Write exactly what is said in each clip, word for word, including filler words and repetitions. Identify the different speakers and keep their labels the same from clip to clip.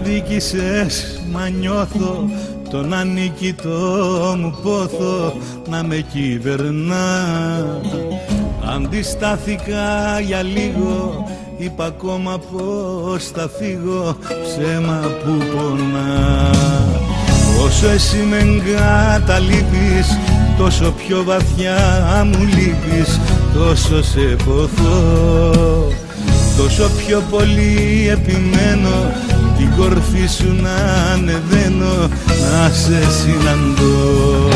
Speaker 1: αδίκησες μα νιώθω τον ανίκητο μου πόθο να με κυβερνά. Αντιστάθηκα για λίγο, είπα ακόμα πως θα φύγω, ψέμα που πονά. Όσο εσύ με εγκαταλείπεις, τόσο πιο βαθιά μου λείπεις, τόσο σε ποθώ, τόσο πιο πολύ επιμένω την κορφή σου να ανεβαίνω, να σε συναντώ.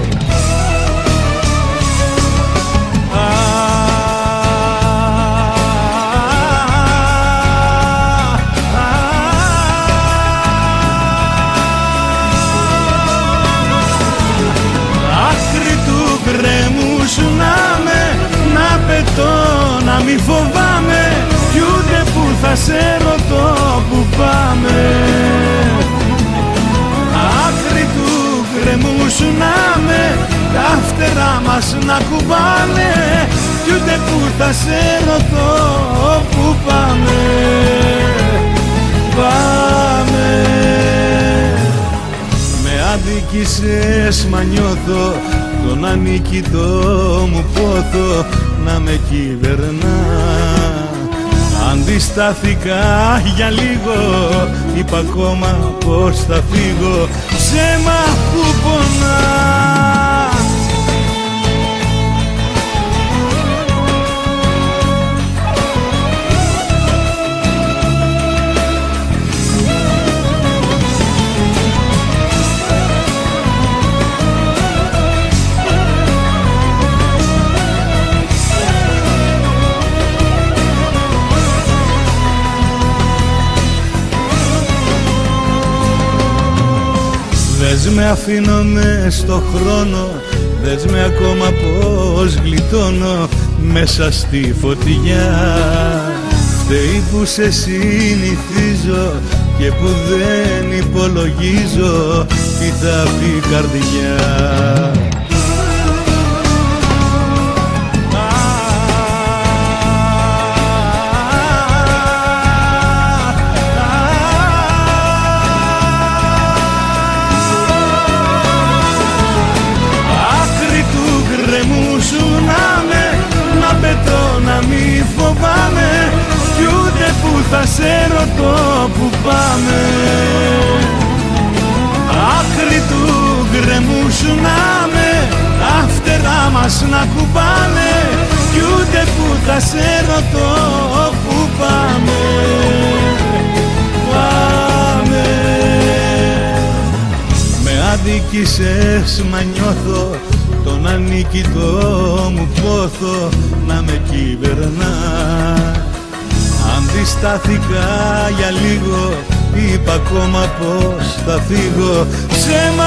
Speaker 1: Άκρη του γκρέμου σου να με, να πετώ, να μη φοβάμαι, κι ούτε που θα σε ρωτώ που πάμε. Άκρη του γκρέμου σου να με, τα φτερά μας να κουμπάνε, κι ούτε που θα σε ρωτώ που πάμε. Πάμε. Με αδίκησες μα νιώθω τον ανίκητο μου πόθο να με κυβερνά. Αντιστάθηκα για λίγο, είπα ακόμα πως θα φύγω, ψέμα που πονά. Δες με αφήνω μες στο χρόνο, δες με ακόμα πως γλιτώνω μέσα στη φωτιά. Φταίει που σε συνηθίζω και που δεν υπολογίζω τι θα πει η καρδιά. Να μη φοβάμαι, κι ούτε που θα σε ρωτώ που πάμε. Άκρη του γκρεμού σου να με, τα φτερά μας να κουμπάνε, κι ούτε που θα σε ρωτώ που πάμε. Πάμε. Με αδίκησες μα νιώθω τον ανίκητο μου πόθο να με κυβερνά. Αντιστάθηκα για λίγο, είπα ακόμα πως θα φύγω, ψέμα